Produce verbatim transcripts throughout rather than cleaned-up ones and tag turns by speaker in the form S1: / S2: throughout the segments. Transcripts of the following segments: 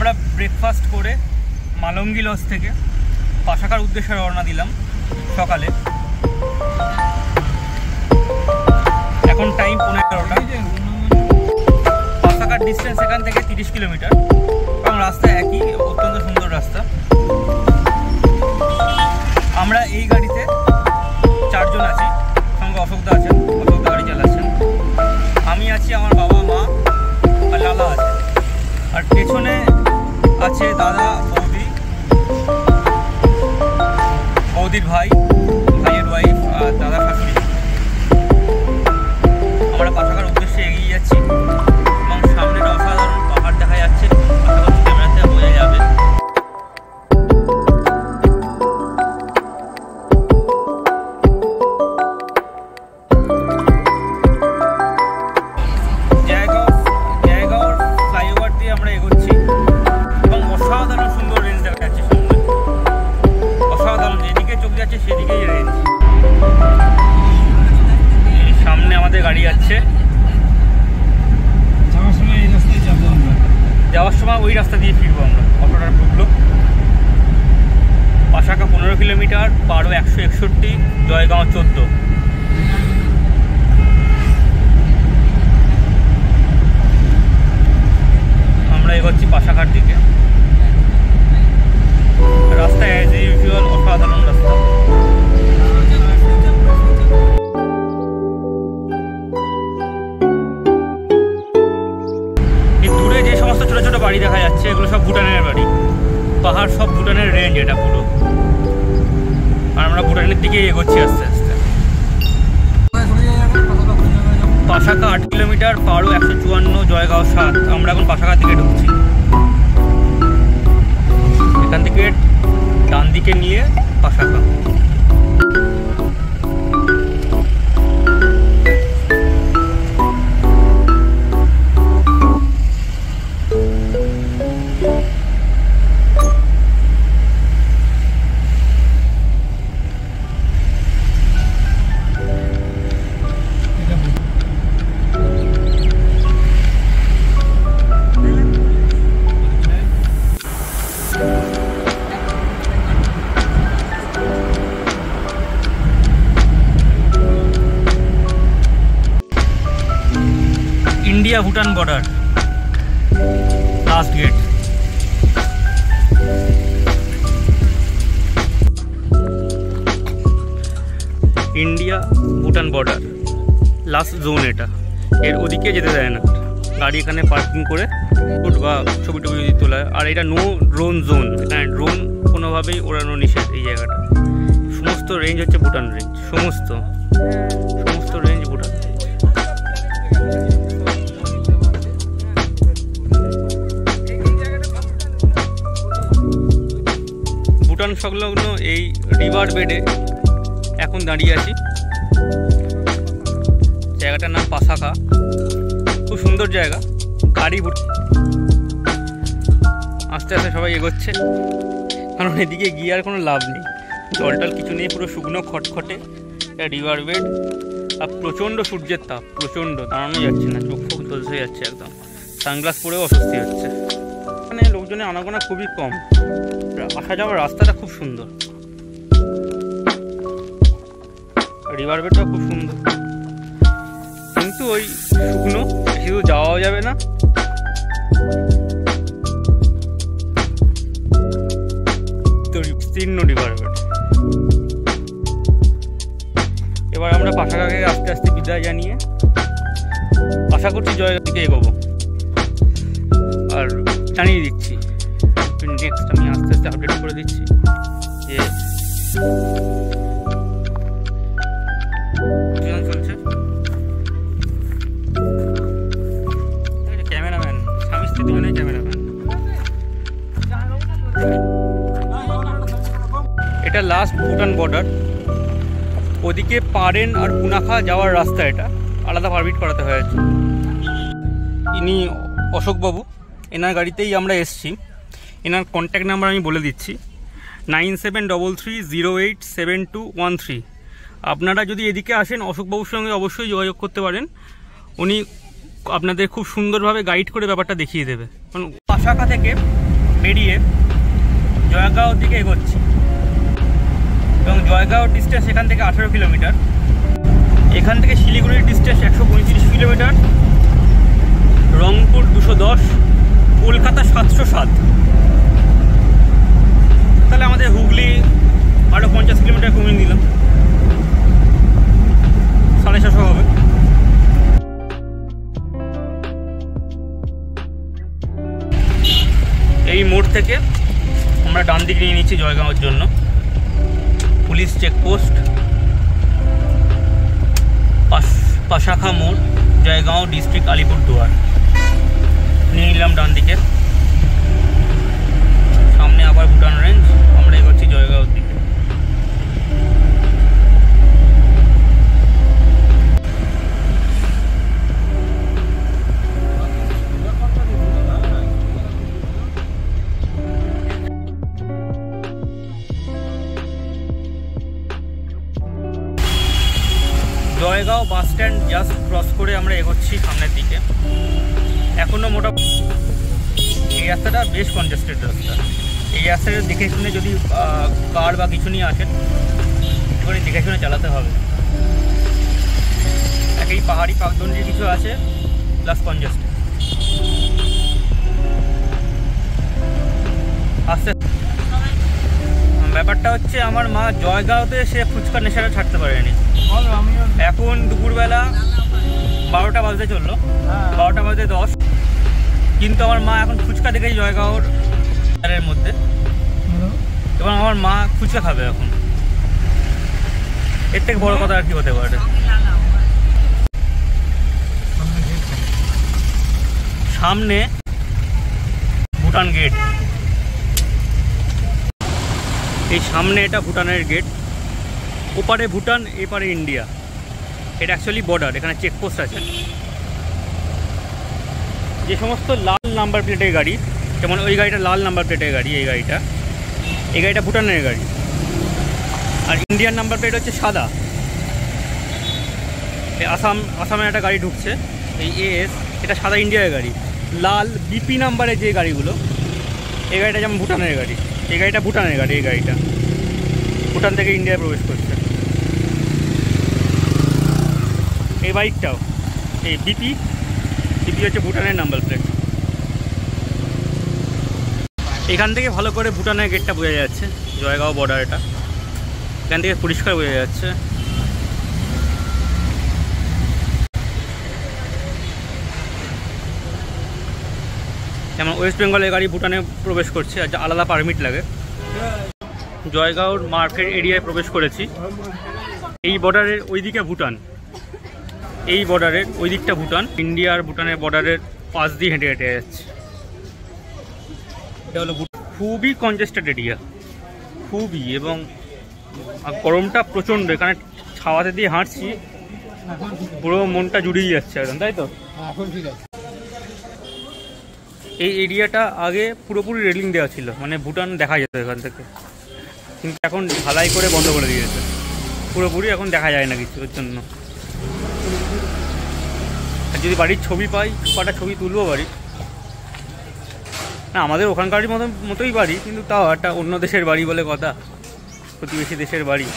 S1: আমরা ব্রেকফাস্ট করে মালঙ্গি লজ থেকে পাশাকার উদ্দেশ্যে রওনা দিলাম সকালে। এখন টাইম পনেরোটা। পাশাকার ডিস্টেন্স এখান থেকে তিরিশ কিলোমিটার এবং রাস্তা একই, অত্যন্ত সুন্দর রাস্তা। আমরা এই গাড়িতে চারজন আছি, সঙ্গে অশোকদা আছেন, অশোকদা গাড়ি চালাচ্ছেন। আমি আছি, আমার বাবা মা আর লালা আছে, আর পেছনে আছে দাদা বৌদি, বৌদির ভাই, ভাইয়ের ওয়াইফ আর দাদা শাশুড়ি। আমরা পাশাকার উদ্দেশ্যে এগিয়ে যাচ্ছি এবং সামনে একটা অসাধারণ পাহাড় দেখা যাচ্ছে, আশা করছি ক্যামেরাতে বোঝা যাবে। জায়গাও জায়গাওর ফ্লাইওভার দিয়ে আমরা এগোচ্ছি এবং অসাধারণ সুন্দর রেঞ্জ দেখা যাচ্ছে সামনে, অসাধারণ, যেদিকে চোখ যাচ্ছে সেদিকেই রেঞ্জ। সামনে আমাদের গাড়ি যাচ্ছে, যাওয়ার সময় এই রাস্তায় যাবো আমরা, যাওয়ার সময় ওই রাস্তা দিয়ে ফিরবো আমরা। অটোটা ঢুকলো। পাশাকা পনেরো কিলোমিটার, পারো একশো একষট্টি, জয়গাঁও চোদ্দো। আমরা এগোচ্ছি পাশাকার দিকে। রাস্তা অ্যাজ ইউজুয়াল অসাধারণ রাস্তা। দূরে যে সমস্ত ছোট ছোট বাড়ি দেখা যাচ্ছে এগুলো সব ভুটানের বাড়ি। পাহাড় সব ভুটানের রেঞ্জ এটা পুরো, আর আমরা ভুটানের দিকে এগোচ্ছি আস্তে আস্তে। পাশাকা আট কিলোমিটার, পারো একশো চুয়ান্ন, জয়গাঁও সাত। আমরা এখন পাশাকার দিকে ঢুকছি। এখান থেকে ডান দিকে নিয়ে পাশাকা। India Bhutan border, last gate. India Bhutan border last zone এটা, এর ওদিকে যেতে দেয় না গাড়ি। এখানে পার্কিং করে ফুট বা ছবি টবি যদি তোলা। আর এটা নো ড্রোন জোন, এখানে ড্রোন কোনোভাবেই ওড়ানো নিষেধ এই জায়গাটা। সমস্ত রেঞ্জ হচ্ছে ভুটান রেঞ্জ, সমস্ত সমস্ত রেঞ্জ ভুটান। ভুটান সংলগ্ন এই রিভার বেডে এখন দাঁড়িয়ে আছি। জায়গাটার নাম পাসাকা, খুব সুন্দর জায়গা। গাড়ি আস্তে আস্তে সবাই এগোচ্ছে, কারণ এদিকে গিয়ে আর কোনো লাভ নেই, জল টল কিছু নেই, পুরো শুকনো খটখটে রিভার বেড। আর প্রচণ্ড সূর্যের তাপ, প্রচণ্ড, দাঁড়ানো যাচ্ছে না, চোখ ফোক ধসে যাচ্ছে একদম। সানগ্লাস পরেও অস্বস্তি হচ্ছে। এখানে লোকজনের আনাগোনা খুবই কম, আসা যাওয়ার রাস্তাটা খুব সুন্দর, রিভার বেডটা খুব সুন্দর, কিন্তু ওই শুকনো, শুধু যাওয়াও যাবে না। তো বিস্তীর্ণ রিভার বেড। এবার আমরা পাশাকাকে আস্তে আস্তে বিদায় জানিয়ে আশা করছি জয়গাঁও দিকে এগোবো। আর জানিয়ে দিচ্ছি নেক্সট, আমি আস্তে আস্তে আপডেট করে দিচ্ছি যে চলছে। ক্যামেরাম্যান, স্বামী স্ত্রী দুজনেই ক্যামেরাম্যান। এটা লাস্ট ভুটান বর্ডার। ওদিকে পারেন আর পুনাখা যাওয়ার রাস্তা, এটা আলাদা পারমিট করাতে হয়েছে। ইনি অশোকবাবু, এনার গাড়িতেই আমরা এসছি। এনার কন্ট্যাক্ট নাম্বার আমি বলে দিচ্ছি, nine seven double three zero eight seven two one three. আপনারা যদি এদিকে আসেন অশোকবাবুর সঙ্গে অবশ্যই যোগাযোগ করতে পারেন, উনি আপনাদের খুব সুন্দরভাবে গাইড করে ব্যাপারটা দেখিয়ে দেবে। কারণ পাশাকা থেকে বেরিয়ে জয়গাঁওর দিকে এগোচ্ছি এবং জয়গাঁওর ডিস্টেন্স এখান থেকে আঠেরো কিলোমিটার। এখান থেকে শিলিগুড়ির ডিস্টেন্স একশো পঁয়ত্রিশ কিলোমিটার, রংপুর দুশো দশ, কলকাতা সাতশো সাত। তাহলে আমাদের হুগলি আরও পঞ্চাশ কিলোমিটার কমিয়ে দিলাম, সাড়ে ছশো হবে। এই মোড় থেকে আমরা ডান দিকে নিয়ে নিচ্ছি জয়গাঁওয়ের জন্য। পুলিশ চেকপোস্ট, পাশাখা মোড়, জয়গাঁও ডিস্ট্রিক্ট, আলিপুরদুয়ার। নিয়ে নিলাম ডান দিকে, সামনে আবার ভুটান রেঞ্জ। আমরা এগোচ্ছি জয়গাঁওর দিকে। Jaigaon bus stand just cross করে আমরা এগোচ্ছি সামনের দিকে। এখনও মোটামুটি এই রাস্তাটা বেশ কনজেস্টেড রাস্তা। এই রাস্তাটা দেখে শুনে যদি কার বা কিছু নিয়ে আসেন, একটু করে দেখে শুনে চালাতে হবে। একই পাহাড়ি পাকদণ্ডের কিছু আছে, প্লাস কনজেস্টেড। আস্তে ব্যাপারটা হচ্ছে, আমার মা জয়গাঁওতে সে ফুচকা নেশাটা ছাড়তে পারেনি। এখন দুপুরবেলা বারোটা বাজতে চললো, বারোটা বাজতে দশ, কিন্তু আমার মা এখন ফুচকা দেখেই জয়গাঁওর এর মধ্যে, এবং আমার মা ফুচকা খাবে এখন। এর থেকে বড় কথা আর কি হতে পারে। সামনে ভুটান গেট, এই সামনে এটা ভুটানের গেট। ওপারে ভুটান, এপারে ইন্ডিয়া। এটা অ্যাকচুয়ালি বর্ডার, এখানে চেকপোস্ট আছে। যে সমস্ত লাল নাম্বার প্লেটের গাড়ি, যেমন ওই গাড়িটা লাল নাম্বার প্লেটের গাড়ি, এই গাড়িটা এই গাড়িটা ভুটানের গাড়ি। আর ইন্ডিয়ান নাম্বার প্লেট হচ্ছে সাদা। এই আসাম আসামের একটা গাড়ি ঢুকছে, এই এএস, এটা সাদা ইন্ডিয়ার গাড়ি। লাল বিপি নাম্বারের যে গাড়িগুলো, এই গাড়িটা যেমন ভুটানের গাড়ি, এই গাড়িটা ভুটানের গাড়ি। এই গাড়িটা ভুটান থেকে ইন্ডিয়ায় প্রবেশ করছে। এই বাইকটাও এই বিপি, বিপি হচ্ছে ভুটানের নাম্বার প্লেট। এখান থেকে ভালো করে ভুটানের গেটটা বোঝা যাচ্ছে, জয়গাঁও বর্ডার। এটা এখান থেকে পরিষ্কার বোঝা যাচ্ছে। যেমন ওয়েস্ট বেঙ্গলের গাড়ি ভুটানে প্রবেশ করছে, আর আলাদা পারমিট লাগে। জয়গাঁওর মার্কেট এরিয়ায় প্রবেশ করেছি। এই বর্ডারের ওইদিকে ভুটান, এই বর্ডারের ওই দিকটা ভুটান। ইন্ডিয়া আর ভুটানের বর্ডারের পাশ দিয়ে হেঁটে হেঁটে যাচ্ছে। এটা হলো খুবই কনজেস্টেড এরিয়া, খুবই, এবং গরমটা প্রচণ্ড। এখানে ছাওয়াতে দিয়ে হাঁটছি, পুরো মনটা জুড়িয়ে যাচ্ছে একদম, তাই তো? এই এরিয়াটা আগে পুরোপুরি রেলিং দেওয়া ছিল, মানে ভুটান দেখা যেত এখান থেকে, কিন্তু এখন ঢালাই করে বন্ধ করে দিয়েছে পুরোপুরি। এখন দেখা যায় না কিছু, ওর জন্য। আর যদি বাড়ির ছবি পাই, কটা ছবি তুলবো বাড়ির। না, আমাদের ওখানকারই মতো মতোই বাড়ি, কিন্তু তাও একটা অন্য দেশের বাড়ি বলে কথা, প্রতিবেশী দেশের বাড়ি।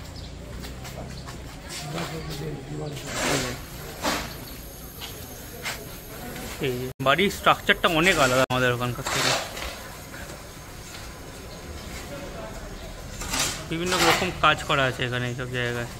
S1: এই বাড়ির স্ট্রাকচারটা অনেক আলাদা আমাদের ওখানকার থেকে। বিভিন্ন রকম কাজ করা আছে এখানে, এইসব জায়গায়।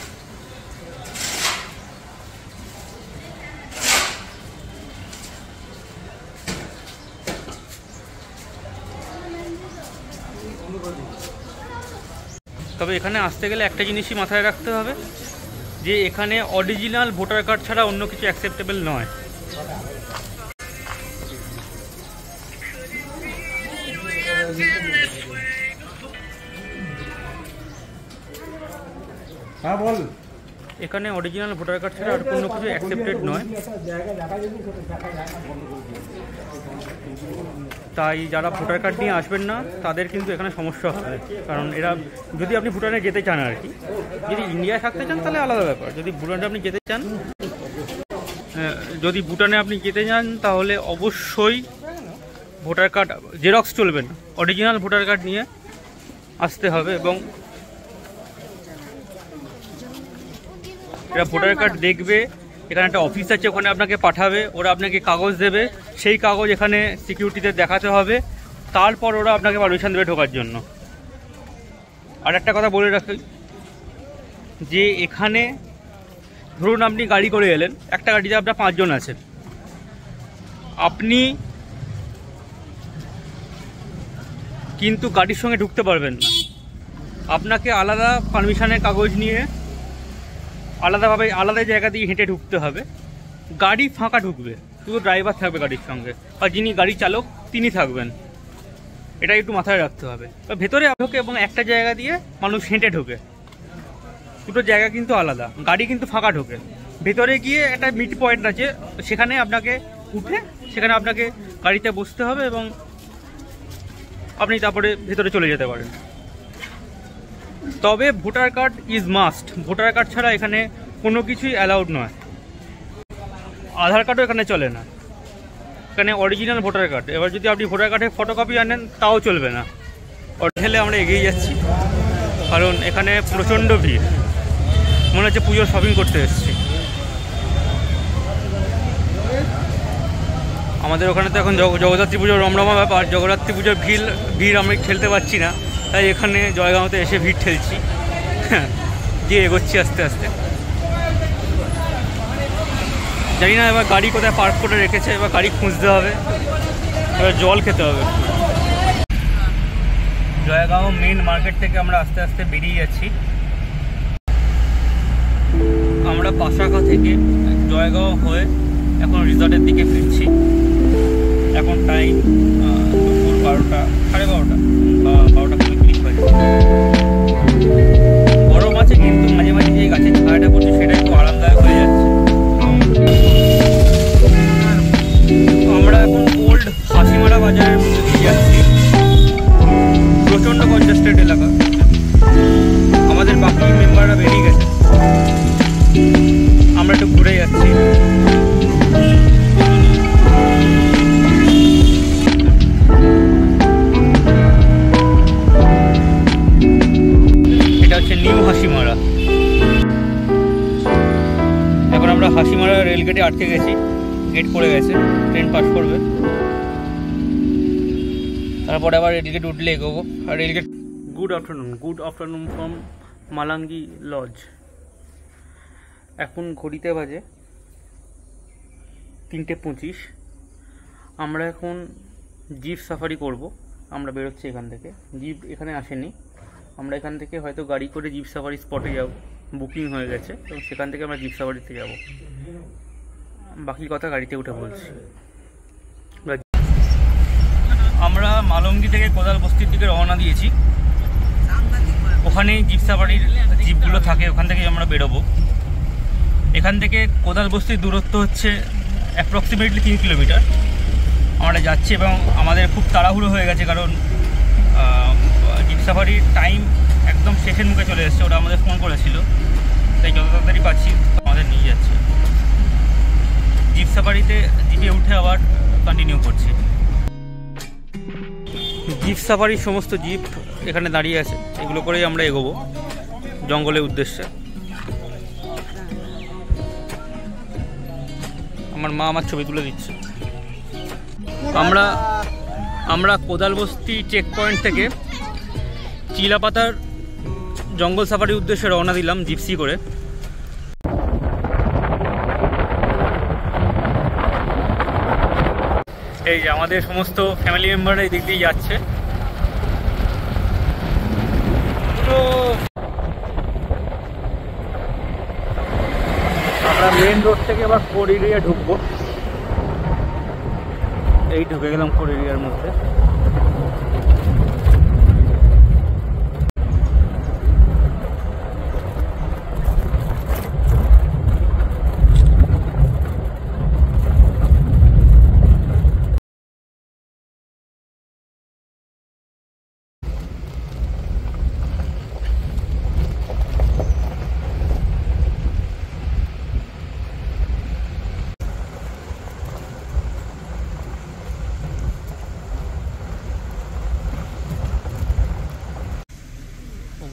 S1: তবে এখানে আসতে গেলে একটা জিনিসই মাথায় রাখতে হবে, যে এখানে অরিজিনাল ভোটার কার্ড ছাড়া অন্য কিছু অ্যাকসেপ্টেবল নয়। হ্যাঁ বল। এখানে অরিজিনাল ভোটার কার্ড ছাড়া আর কোনো কিছু অ্যাকসেপ্টেড নয়। তাই যারা ভোটার কার্ড নিয়ে আসবেন না, তাদের কিন্তু এখানে সমস্যা হবে। কারণ এরা, যদি আপনি ভুটানে যেতে চান আর কি, যদি ইন্ডিয়ায় থাকতে চান তাহলে আলাদা ব্যাপার। যদি ভুটানে আপনি যেতে চান, যদি ভুটানে আপনি যেতে চান তাহলে অবশ্যই ভোটার কার্ড জেরক্স চলবে না, অরিজিনাল ভোটার কার্ড নিয়ে আসতে হবে। এবং এরা ভোটার কার্ড দেখবে, এখানে একটা অফিস আছে, ওখানে আপনাকে পাঠাবে, ওরা আপনাকে কাগজ দেবে, সেই কাগজ এখানে সিকিউরিটিতে দেখাতে হবে, তারপর ওরা আপনাকে পারমিশন দেবে ঢোকার জন্য। আর একটা কথা বলে রাখি যে এখানে ধরুন আপনি গাড়ি করে এলেন, একটা গাড়িতে আপনার পাঁচজন আছেন, আপনি কিন্তু গাড়ির সঙ্গে ঢুকতে পারবেন না, আপনাকে আলাদা পারমিশনের কাগজ নিয়ে আলাদাভাবে আলাদা জায়গা দিয়ে হেঁটে ঢুকতে হবে। গাড়ি ফাঁকা ঢুকবে, শুধু ড্রাইভার থাকবে গাড়ির সঙ্গে, আর যিনি গাড়ি চালক তিনি থাকবেন, এটা একটু মাথায় রাখতে হবে। ভেতরে ঢোকে এবং একটা জায়গা দিয়ে মানুষ হেঁটে ঢোকে, দুটো জায়গা কিন্তু আলাদা, গাড়ি কিন্তু ফাঁকা ঢোকে। ভেতরে গিয়ে একটা মিড পয়েন্ট আছে, সেখানে আপনাকে উঠে সেখানে আপনাকে গাড়িতে বসতে হবে এবং আপনি তারপরে ভেতরে চলে যেতে পারেন। তবে voter card is must, voter card ছাড়া এখানে কোনো কিছুই অ্যালাউড নয়। আধার কার্ডও এখানে চলে না, এখানে অরিজিনাল ভোটার কার্ড। এবার যদি আপনি ভোটার কার্ডের ফটোকপি আনেন তাও চলবে না। হোটেলে আমরা এগিয়ে যাচ্ছি কারণ এখানে প্রচণ্ড ভিড়, মনে হচ্ছে পুজোর শপিং করতে এসেছি। আমাদের ওখানে তো এখন জগদ্ধাত্রী পুজোর রমরমা ব্যাপার, জগদ্ধাত্রী পুজোর ভিড় ভিড় আমরা ঠেলতে পারছি না, তাই এখানে জয়গাঁওতে এসে ভিড় ঠেলছি, দিয়ে এগোচ্ছি আস্তে আস্তে। জানি না এবার গাড়ি কোথায় পার্ক করে রেখেছে, এবার গাড়ি খুঁজতে হবে, এবার জল খেতে হবে। জয়গাঁও মেন মার্কেট থেকে আমরা আস্তে আস্তে বেরিয়ে যাচ্ছি। আমরা পাশাখা থেকে জয়গাঁও হয়ে এখন রিসর্টের দিকে ফিরছি। এখন টাইম দুপুর বারোটা সাড়ে বারোটা বা বারোটা কুড়ি মিনিট বাজে। গরম আছে কিন্তু মাঝে মাঝে যে গাছের ছায়াটা পড়ছে সেটা একটু আরামদায়ক হয়ে যাচ্ছে। আমরা এখন ওল্ড হাসিমারা বাজারের মধ্যে দিয়ে যাচ্ছি, প্রচণ্ড কনজাস্টেড এলাকা। আমাদের বাকি মেম্বাররা বেরিয়ে গেছে, আমরা একটু ঘুরে যাচ্ছি। এটা হচ্ছে নিউ হাসিমারা। এখন আমরা হাসিমারা রেলগেটে আটকে গেছি, গেট পড়ে গেছে, ট্রেন পাস করবে, তারপরে আবার রেলগেট উঠলে এগোবো। আর rail gate good afternoon good afternoon from Malangi lodge. এখন ঘড়িতে বাজে তিনটে পঁচিশ। আমরা এখন জিপ সাফারি করব। আমরা বেরোচ্ছি এখান থেকে, জিপ এখানে আসেনি, আমরা এখান থেকে হয়তো গাড়ি করে জিপ সাফারি স্পটে যাব, বুকিং হয়ে গেছে, এবং সেখান থেকে আমরা জিপ সাফারিতে যাব। বাকি কথা গাড়িতে উঠে বলছি। আমরা মালঙ্গি থেকে কোদাল বস্তির দিকে রওনা দিয়েছি, ওখানেই জিপ সাফারির জিপগুলো থাকে, ওখান থেকে আমরা বেরোবো। এখান থেকে কোদাল বস্তির দূরত্ব হচ্ছে অ্যাপ্রক্সিমেটলি তিন কিলোমিটার। আমরা যাচ্ছি এবং আমাদের খুব তাড়াহুড়ো হয়ে গেছে কারণ জিপ সাফারির টাইম একদম শেষের মুখে চলে এসেছে। ওরা আমাদের ফোন করেছিল, তাই যত তাড়াতাড়ি পাচ্ছি আমাদের নিয়ে যাচ্ছে। জিপ সাফারিতে জিপে উঠে আবার কন্টিনিউ করছি। জিপ সাফারির সমস্ত জিপ এখানে দাঁড়িয়ে আছে, এগুলো করেই আমরা এগোবো জঙ্গলের উদ্দেশ্যে। আমার মা আমার ছবি তুলে দিচ্ছে। আমরা আমরা কোদালবস্তি চেক পয়েন্ট থেকে চিলাপাতার জঙ্গল সাফারির উদ্দেশ্যে রওনা দিলাম জিপসি করে। এই যে আমাদের সমস্ত ফ্যামিলি মেম্বাররা এই দিক দিয়ে যাচ্ছে। পুরো আমরা মেন রোড থেকে আবার কোর এরিয়া ঢুকবো। এই ঢুকে গেলাম কোর এরিয়ার মধ্যে।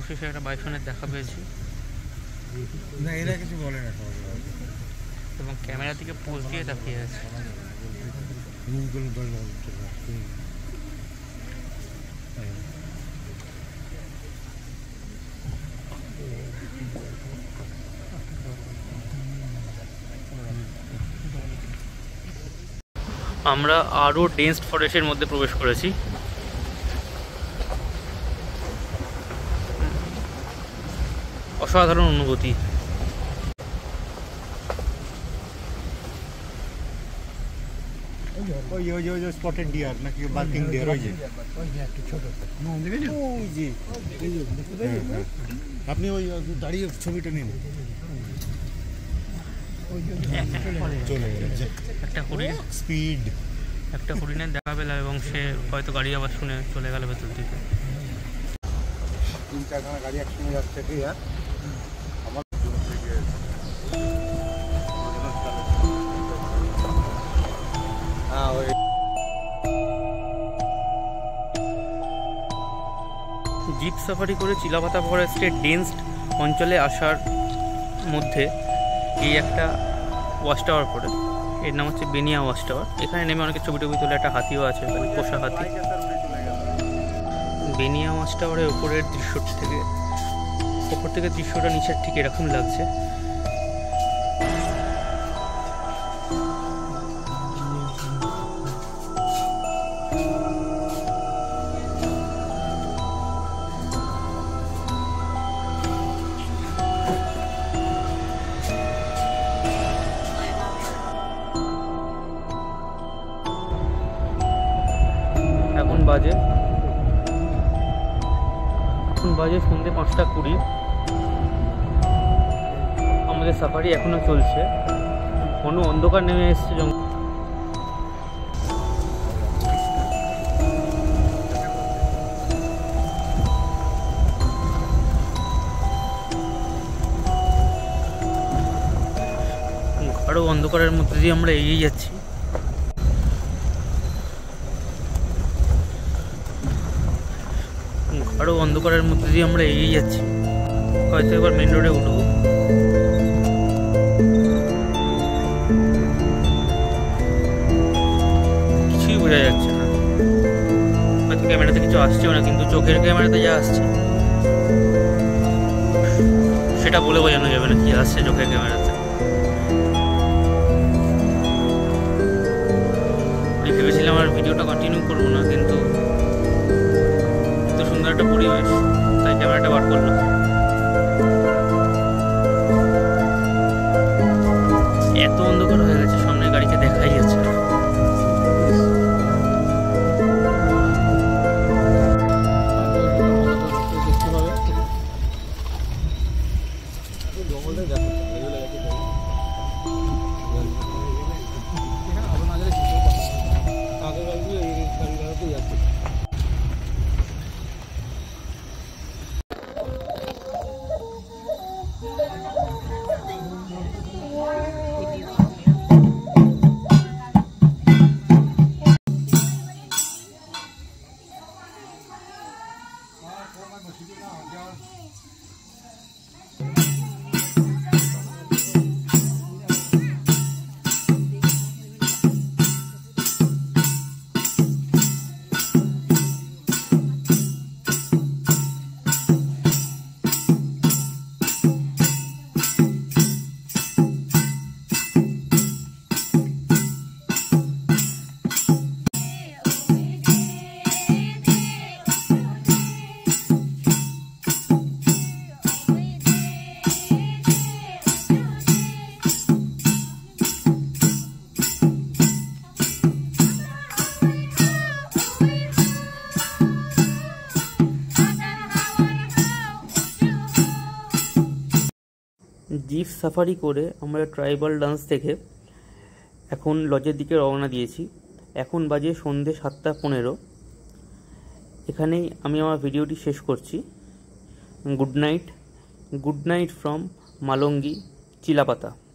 S1: অবশেষে একটা বাইসনের দেখা পেয়েছি
S2: না, এরা কিছু বলে না
S1: এবং ক্যামেরা থেকে পোজ দিয়ে তাকিয়ে আছে। আমরা আরও ডেন্স ফরেস্টের মধ্যে প্রবেশ করেছি। অসাধারণ অনুভূতি।
S2: ওই ওই ওই স্পটেড ডিয়ার নাকি বার্কিং ডিয়ার, ওই যে একটু ছোট না দেখেন, ওই যে আপনি ওই দাঁড়িয়ে ছবিটা নিন। চলে গেছে
S1: একটা হরিণ,
S2: স্পিড
S1: একটা হরিণের দেখা পেলাম এবং সে হয়তো গাড়ি আবার শুনে চলে গেল ভেতর দিকে।
S2: তিন চারখানা গাড়ি একসঙ্গে যাচ্ছে কি আর আমার হ্যাঁ ওই
S1: জিপ সাফারি করে চিলাপাতা ফরেস্টের ডেন্স অঞ্চলে আসার মধ্যে এই একটা ওয়াচ টাওয়ার পড়ে, এর নাম হচ্ছে বেনিয়া ওয়াচ টাওয়ার। এখানে নেমে অনেকে ছবি টবি তোলে, একটা হাতিও আছে এখানে, পোষা হাতি। বেনিয়া ওয়াচ টাওয়ারের উপরের দৃশ্যটি থেকে ওপর থেকে দৃশ্যটা নিচের ঠিক এরকম লাগছে। এখন বাজে এখন বাজে সন্ধ্যে পাঁচটা কুড়ি। আমাদের সাফারি এখনো চলছে, ঘন অন্ধকার নেমে এসছে। আরো অন্ধকারের মধ্যে দিয়ে আমরা এগিয়ে যাচ্ছি। আরো অন্ধকারের মধ্যে দিয়ে আমরা এগিয়ে যাচ্ছি। হয়তো এবার মেন রোডে উঠবো। কিছুই বোঝা যাচ্ছে না, হয়তো ক্যামেরাতে কিছু আসছেও না, কিন্তু চোখের ক্যামেরাতে যা আসছে সেটা বলে বোঝানো যাবে না কি আসছে চোখের ক্যামেরাতে। আমি ভেবেছিলাম আর ভিডিওটা কন্টিনিউ করবো না, কিন্তু এত সুন্দর একটা পরিবেশ তাই ক্যামেরাটা বার করলাম। এত অন্ধকার হয়ে গেছে, সামনে গাড়িকে দেখাই যাচ্ছে না। জিপ সাফারি করে আমরা ট্রাইবাল ডান্স দেখে এখন লজের দিকে রওনা দিয়েছি। এখন বাজে সন্ধে সাতটা পনেরো। এখানেই আমি আমার ভিডিওটি শেষ করছি। Good night, good night from Malangi, Chilapata.